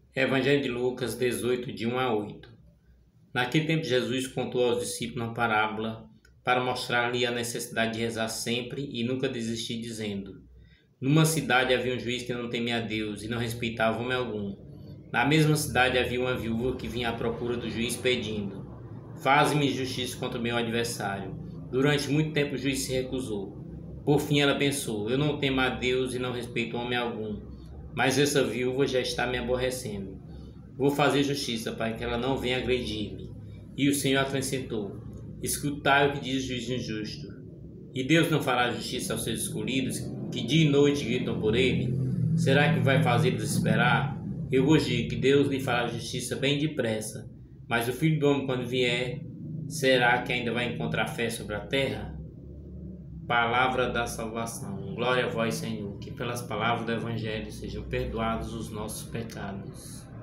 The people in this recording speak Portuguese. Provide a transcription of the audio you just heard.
Evangelho de Lucas 18, de 1 a 8. Naquele tempo Jesus contou aos discípulos uma parábola para mostrar-lhe a necessidade de rezar sempre e nunca desistir, dizendo: Numa cidade havia um juiz que não temia a Deus e não respeitava homem algum. Na mesma cidade havia uma viúva que vinha à procura do juiz pedindo: Faze-me justiça contra o meu adversário. Durante muito tempo o juiz se recusou. Por fim ela pensou: Eu não temo a Deus e não respeito homem algum, mas essa viúva já está me aborrecendo. Vou fazer justiça para que ela não venha agredir-me. E o Senhor acrescentou: Escutai o que diz o juiz injusto. E Deus não fará justiça aos seus escolhidos, que dia e noite gritam por ele? Será que vai fazê-los esperar? Eu vos digo que Deus lhe fará justiça bem depressa. Mas o Filho do Homem, quando vier, será que ainda vai encontrar fé sobre a terra? Palavra da salvação. Glória a vós, Senhor, que pelas palavras do Evangelho sejam perdoados os nossos pecados.